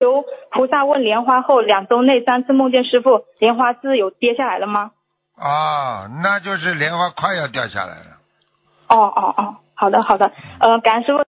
求菩萨问莲花后2周内3次梦见师傅，莲花是有跌下来了吗？ 那就是莲花快要掉下来了。 好的，感恩师傅。